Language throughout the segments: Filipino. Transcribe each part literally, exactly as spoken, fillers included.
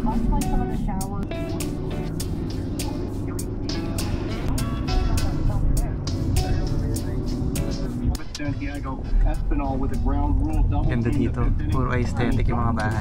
Ganda dito, puro aesthetic yung mga bahay.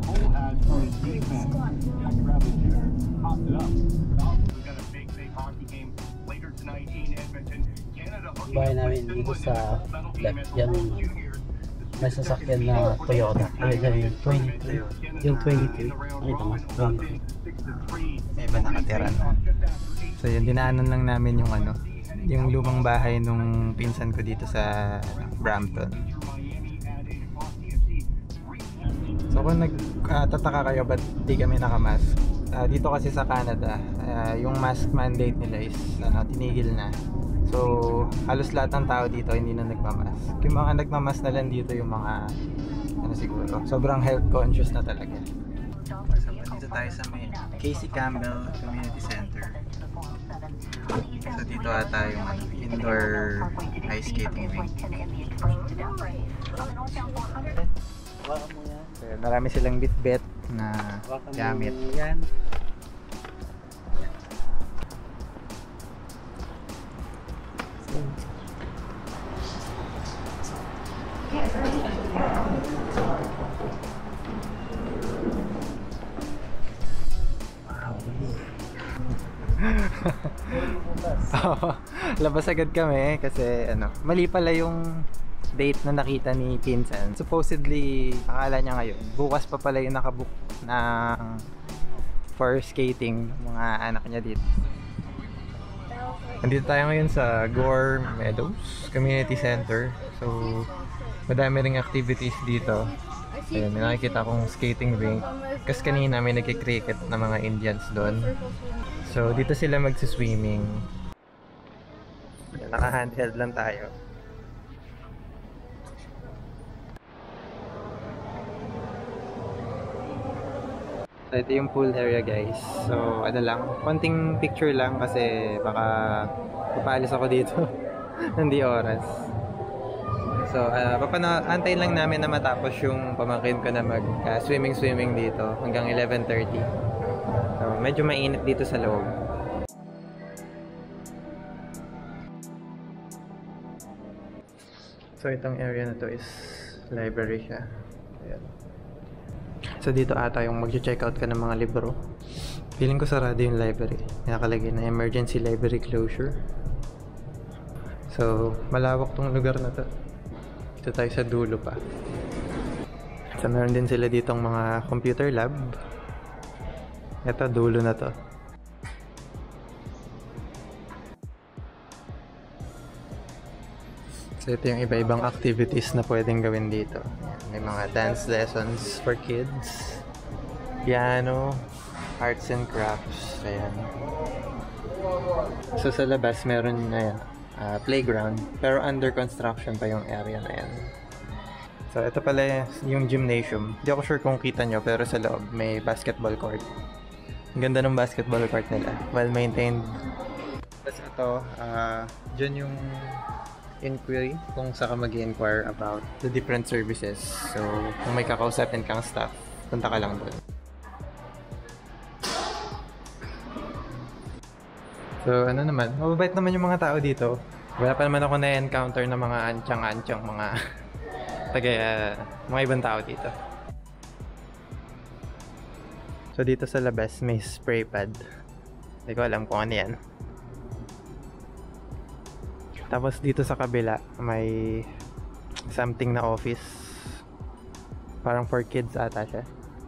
Bahay namin dito sa left, yan may sasakyan na Toyota. Ay, yung twenty-three. Yung twenty-three. Nakita mo? twenty-three. May iba nakatira, no? So yun, dinaanan lang namin yung ano, yung lumang bahay nung pinsan ko dito sa Brampton. So kung nagtataka uh, kayo ba't di kami nakamask, uh, dito kasi sa Canada, uh, yung mask mandate nila is ano, tinigil na. So halos lahat ng tao dito hindi na nagmamask. Yung mga nagmamask na lang dito yung mga ano siguro, sobrang health conscious na talaga. So dito tayo sa may Casey Campbell Community Center. So dito ata yung ano, indoor ice skating rink. So, marami silang bit-bit na gamit. Yan. Oh, labas agad kami kasi ano, mali pala yung date na nakita ni pinsan. Supposedly, akala niya ngayon, bukas pa pala yung nakabook ng for skating mga anak niya dito. Nandito tayo ngayon sa Gore Meadows Community Center. So, madami ring activities dito. Ayan, may nakikita akong skating rink. Kasi kanina may nagki-cricket na mga Indians doon. So, dito sila magsi-swimming. Naka-handheld lang tayo. So, ito yung pool area, guys. So, ano lang, konting picture lang kasi baka papalis ako dito. Hindi oras. So, uh, papana-antayin lang namin na matapos yung pamangkin ko na mag-swimming-swimming uh, dito hanggang eleven thirty. So, medyo mainit dito sa loob. So, itong area na to is library siya. Ayan. So, dito ata yung mag-check out ka ng mga libro. Feeling ko sarado yung library. Nakalagay na emergency library closure. So, malawak tong lugar na to. Dito tayo sa dulo pa. So, meron din sila ditong mga computer lab. Ito, dulo na to. So, ito yung iba-ibang activities na pwedeng gawin dito. May mga dance lessons for kids, piano, arts and crafts. Ayan. So, sa labas, meron na yan. Uh, playground, pero under construction pa yung area na yan. So, ito pala yung gymnasium. Hindi ako sure kung kita nyo, pero sa loob may basketball court. Ang ganda ng basketball court nila. Well-maintained. Tapos ito, uh, dyan yung inquiry kung saan ka mag-inquire about the different services. So, kung may kakausapin kang staff, punta ka lang doon. So, ano naman, mababait naman yung mga tao dito. Wala pa naman ako na-encounter na mga antyang-antyang mga taga, uh, mga ibang tao dito. So, dito sa labas may spray pad. Hindi ko alam kung ano yan. Tapos dito sa kabila may something na office. Parang for kids ata siya.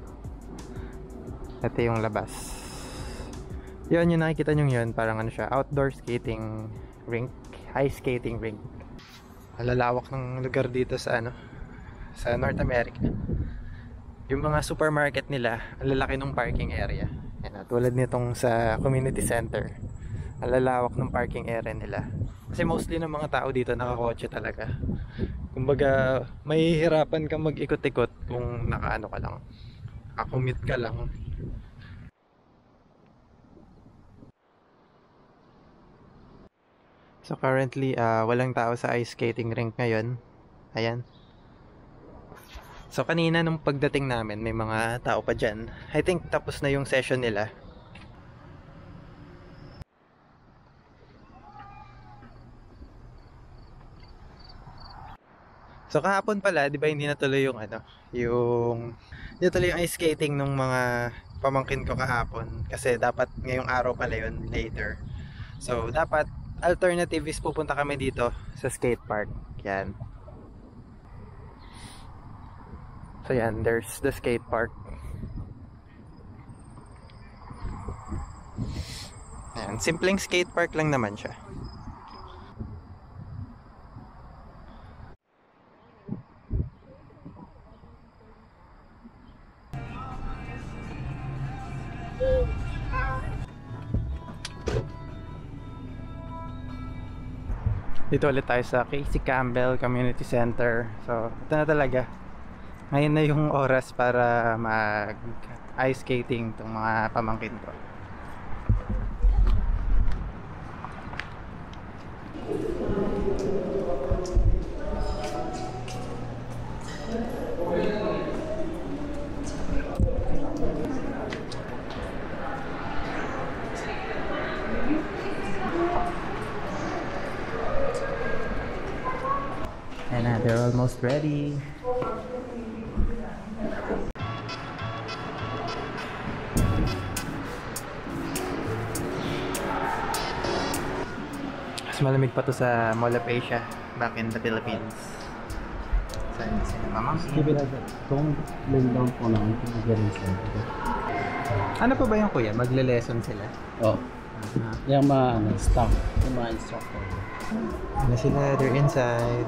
Ito yung labas. Yun, yung nakikita nyo yun, parang ano siya, outdoor skating rink, ice skating rink. Malalawak ng lugar dito sa ano, sa North America. Yung mga supermarket nila, ang lalaki ng parking area. Yan, tulad nitong sa community center, ang lalawak ng parking area nila. Kasi mostly ng mga tao dito nakakotse talaga. Kumbaga, may hirapan kang mag-ikot-ikot kung nakaano ka lang, nakakommute ka lang. So currently, uh, walang tao sa ice skating rink ngayon. Ayan. So kanina nung pagdating namin, may mga tao pa dyan. I think tapos na yung session nila. So kahapon pala, 'di ba hindi natuloy yung ano, yung hindi natuloy yung ice skating nung mga pamangkin ko kahapon kasi dapat ngayong araw pala yun, later. So dapat alternative is pupunta kami dito sa skate park. Yan. So yan, there's the skate park. Yan, simpleng skate park lang naman siya. Dito ulit tayo sa Casey Campbell Community Center. So, ito na talaga. Ngayon na yung oras para mag ice skating itong mga pamangkin ko. And uh, they're almost ready. Mas malamig pa to sa Mall of Asia back in the Philippines. Saan sila mamangkin? Kung lay down po naman, pinagaling sila. Ano pa ba yung kuya? Magle-lesson sila? Oo. Uh, yung mga ano, staff, yung mga instructor. Ano sila? They're inside.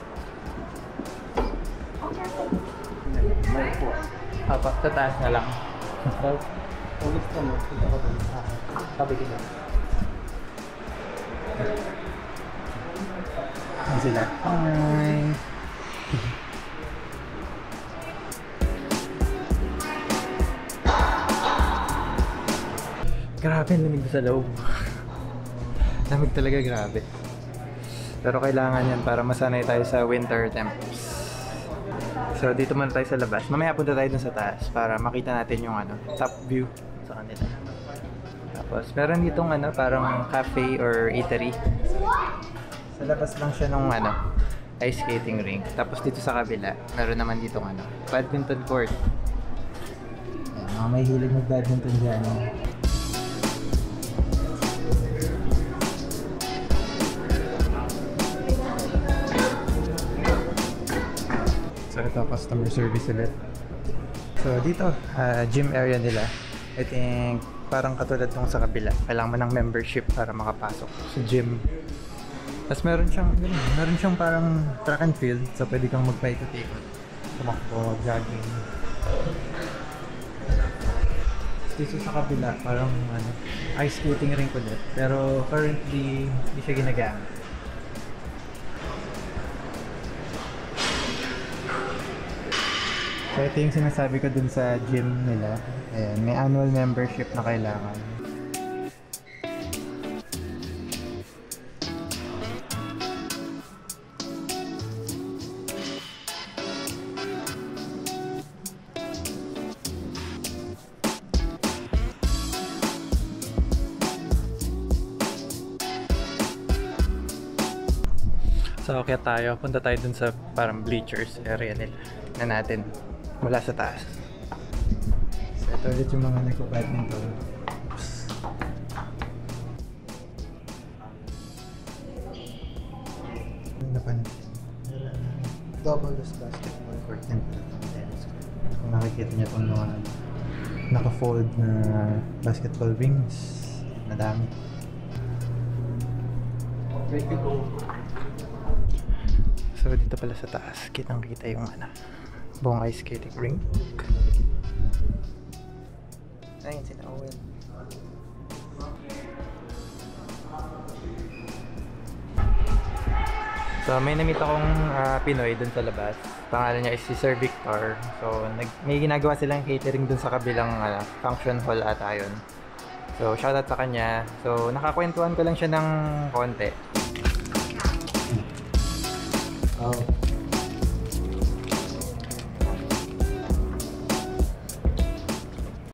Apa, sa taas na lang. Kung gusto mo, kita ko doon. Sabi ko na. Ano sila? Hi! Grabe, lamig sa loob. Lamig talaga, grabe. Pero kailangan yan para masanay tayo sa winter temps. So dito muna tayo sa labas. Mamaya punta tayo dun sa taas para makita natin yung ano, top view sa kanila. Tapos meron ditong ano, parang cafe or eatery. Sa labas lang siya nung ano, ice skating rink. Tapos dito sa kabila, meron naman ditong ano, badminton court. Ayan, mga may hilig mag-badminton dyan. So ito, customer service ulit. So dito, uh, gym area nila. I think parang katulad nung sa kabila. Kailangan mo ng membership para makapasok sa gym. Tapos meron siyang, meron siyang parang track and field. So pwede kang magpaikot-ikot. Tumakbo, jogging. Dito sa kabila, parang ano, ice skating rink ulit. Pero currently, hindi siya ginagamit. So ito yung sinasabi ko dun sa gym nila. Ayan, may annual membership na kailangan. So okay tayo, punta tayo dun sa parang bleachers area nila na natin. Mula sa taas. So ito ulit yung mga nagpa-badminton. Ano pa? Double this basketball court din pala ng tennis court. Kung nakikita niyo itong mga naka-fold na basketball rings. Madami. So dito pala sa taas, kitang kita yung ano, buong ice skating rink. Ayun sila Owen. So may namit akong uh, Pinoy dun sa labas. Pangalan niya is si Sir Victor. So nag may ginagawa silang catering dun sa kabilang uh, function hall ata yun. So shoutout sa kanya. So nakakwentuhan ko lang siya ng konti.